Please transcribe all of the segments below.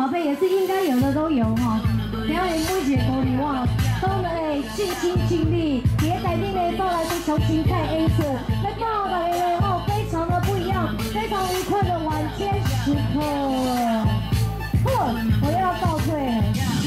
宝贝也是应该有的都有哈。然后每一个歌里哇，都会尽心尽力，也在你的到来非常精彩的演出，来报大家的哦，非常的不一样，非常愉快的晚间时刻。我又要倒退了。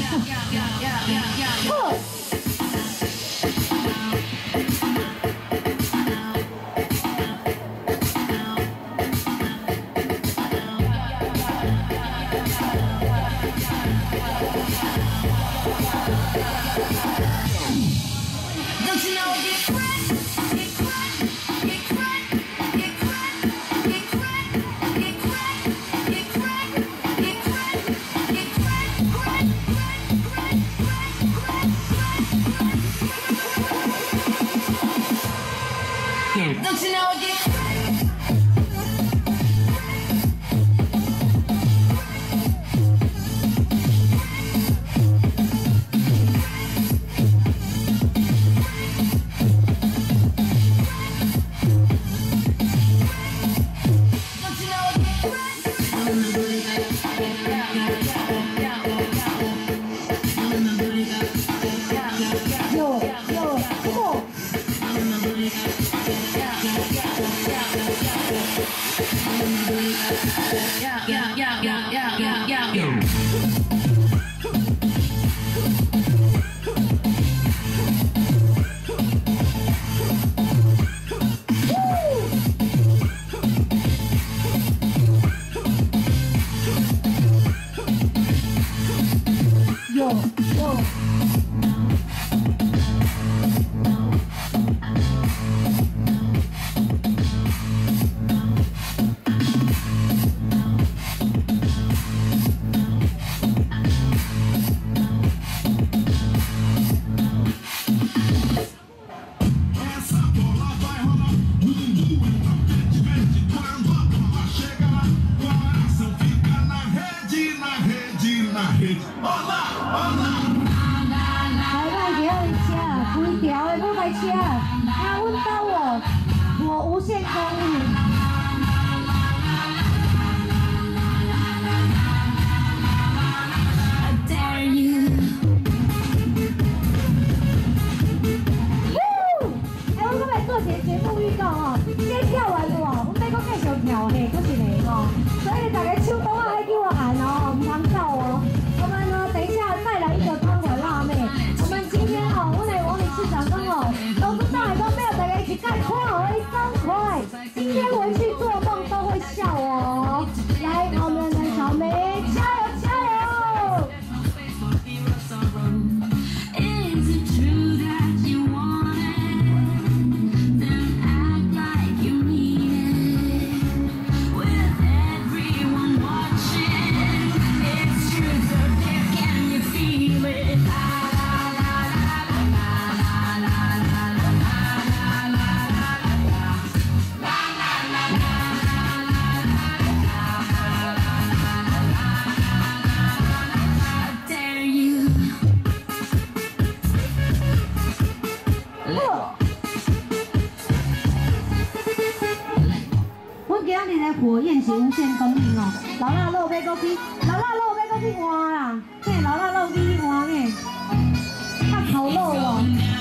火焰是无限供应哦，老腊肉要搁去换啦，嘿，老腊肉去换嘿，较烤肉哦。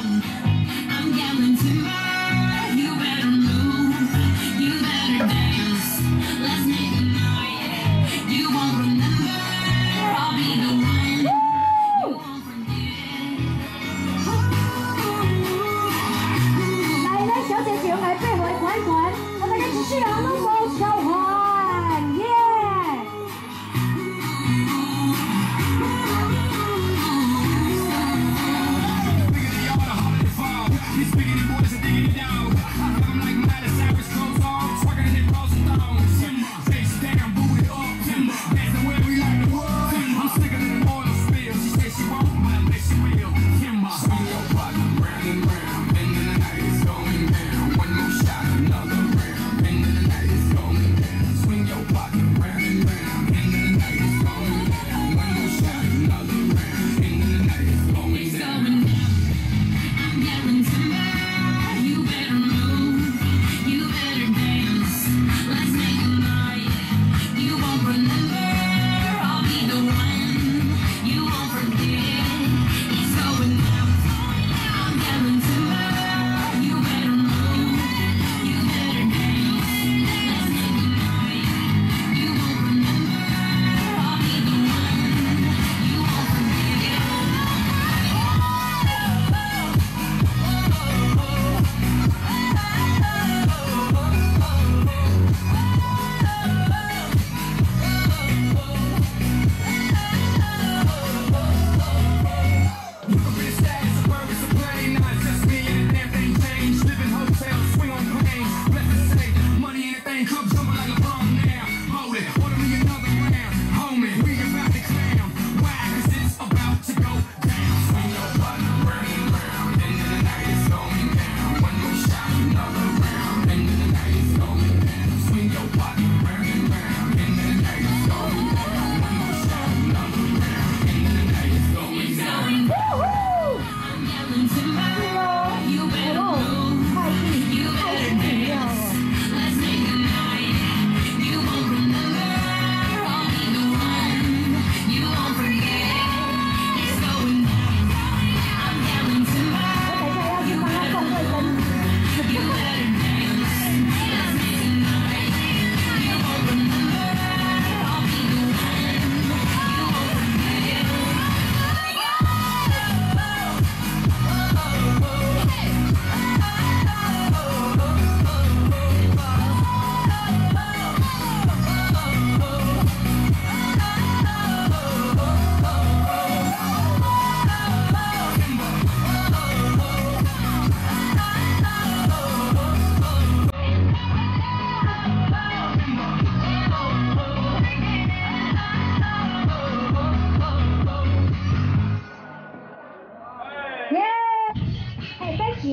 来，咱小姐姐来背回款一款，我们继续啊，拢无交换，耶！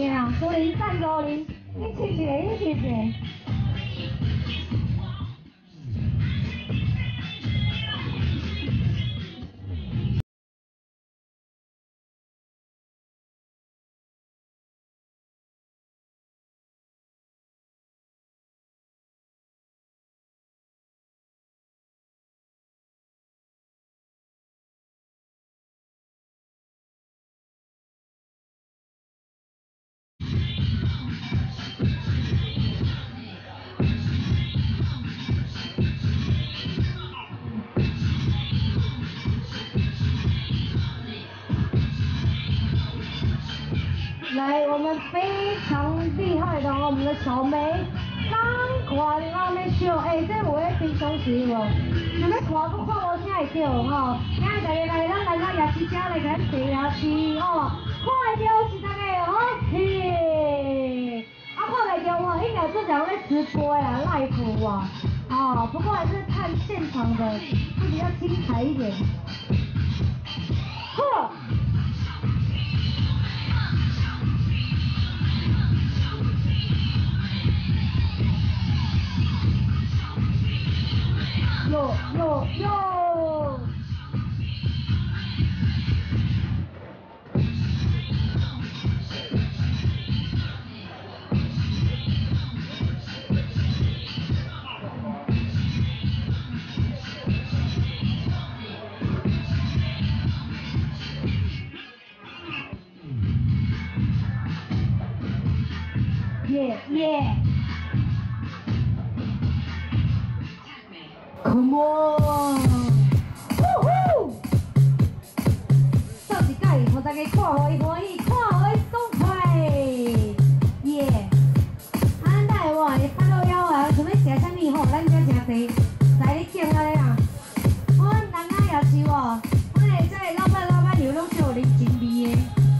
的啊，苏林赞助你，你试一个，你试一个。来，我们非常厉害的我们的小梅，赶快拉面秀，这有咧平常时无？想要看佫看无啥会着吼，今日大家来，咱来到夜市遮来甲咱坐夜市吼，看会着是大家好气，看袂着吼，应该这场咧直播啦，live 啊，不过还是看现场的会比较精彩一点。呵。哟！耶 ！Come on！ 做一届，互大家看互伊欢喜，看互伊爽快，耶！咱会话，看到了啊，想要食啥物吼，咱遮诚济，在你拣安尼啦。阮南港夜市喎，阮的这老板娘拢是有啉真味的。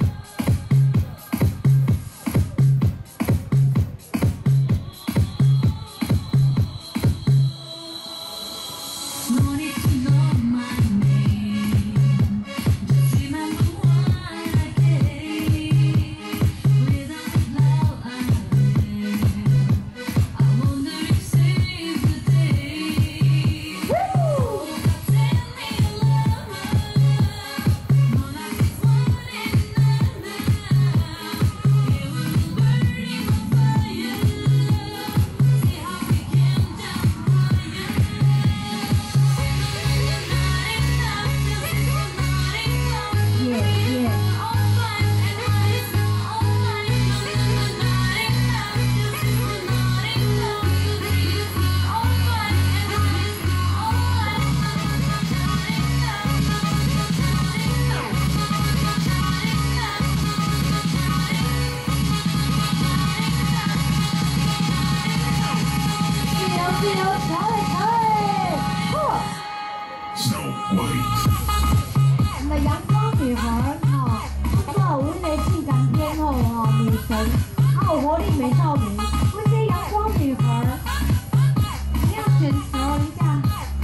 我们的阳光女孩哈，不知道我们的性感天后哈，女神，有活力美少女，我们这阳光女孩，你要选择一下，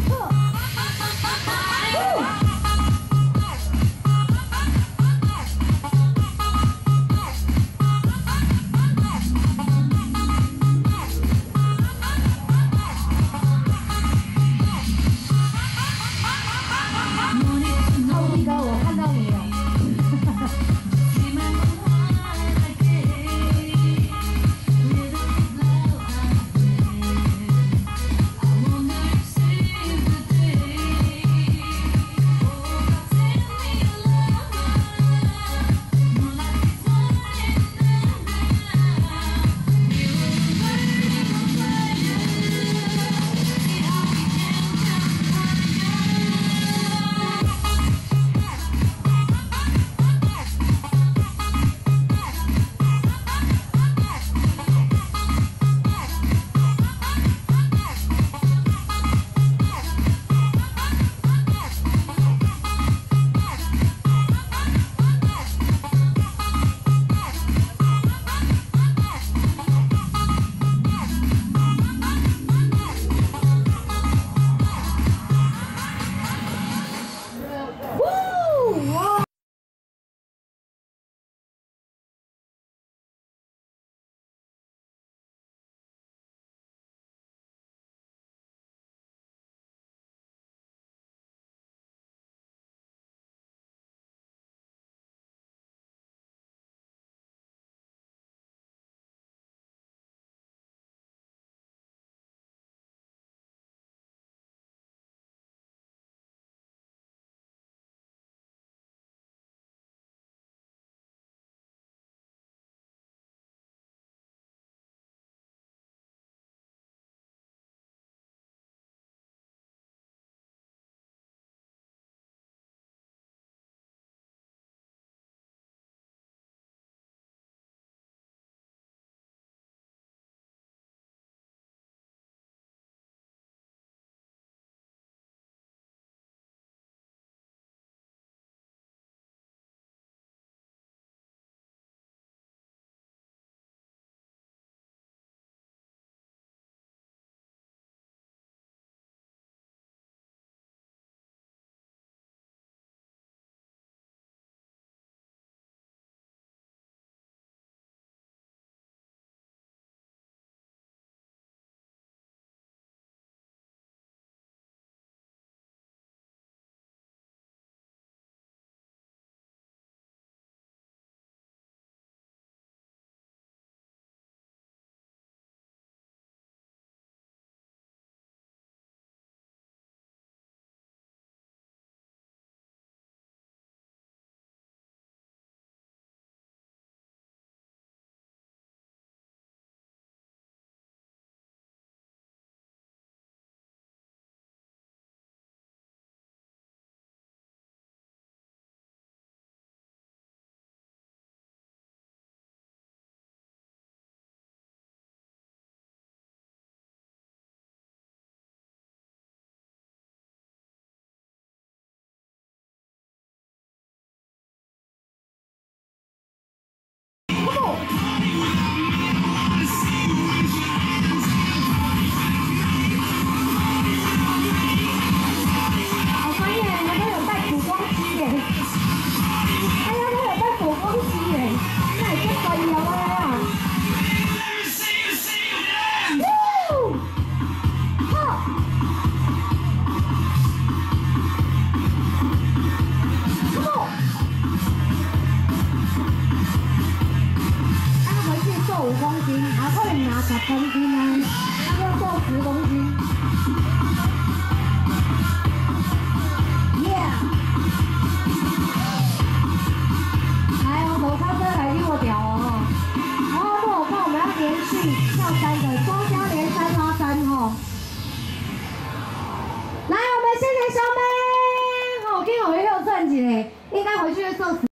我看到你了。 该回去会揍死。